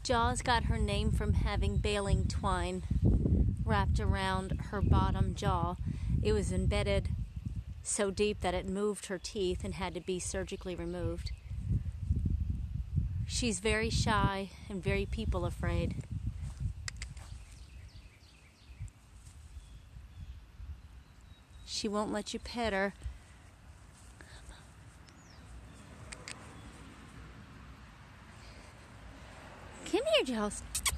Jaws got her name from having baling twine wrapped around her bottom jaw. It was embedded so deep that it moved her teeth and had to be surgically removed. She's very shy and very people afraid. She won't let you pet her. Come here, Jaws.